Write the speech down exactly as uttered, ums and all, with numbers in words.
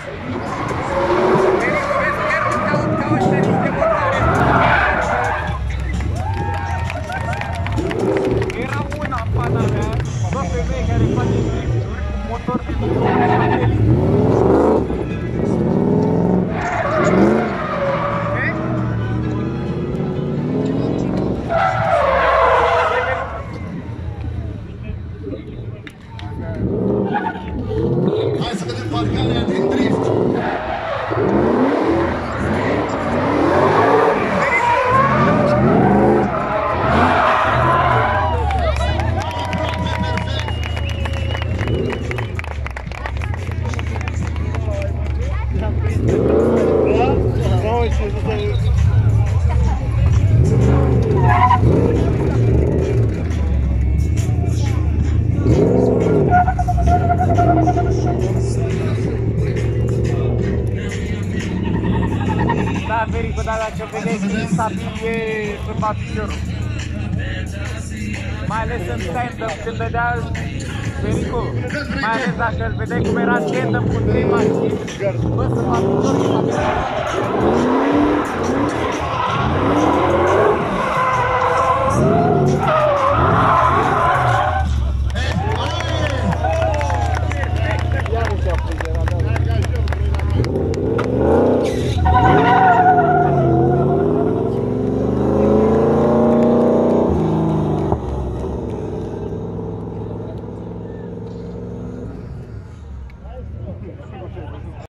Era una în pana mea, bă, femeie care face drifturi cu motor de satelit. Hai să vedem parcarea din drift. Da, Vericu, dar dacă vedeți că e stabil, e bărbat piciorul. Mai ales în stand-up, când vedea Vericu, mai ales dacă îl vedeai cum era stand-up cu trei mașini, bă, să fac piciorul, să fac piciorul.